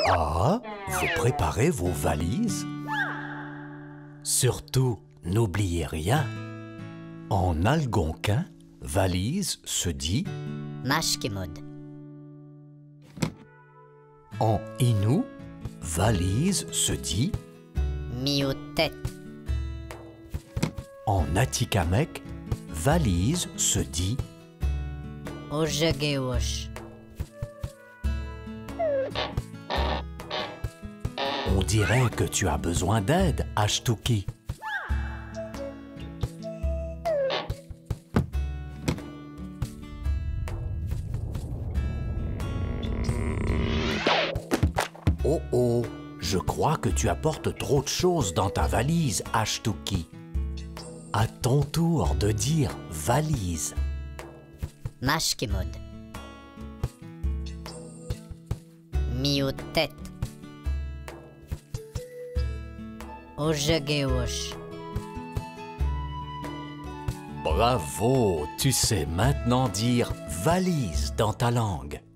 Ah, vous préparez vos valises? Surtout, n'oubliez rien. En algonquin, valise se dit Mashkemod. en inou, valise se dit Miotet. en atikamekw, valise se dit Ojegeosh. on dirait que tu as besoin d'aide, Ashtuki. Oh oh, je crois que tu apportes trop de choses dans ta valise, Ashtuki. À ton tour de dire valise. Mashkemod. Miotet. Ojegeosh. Bravo, tu sais maintenant dire valise dans ta langue.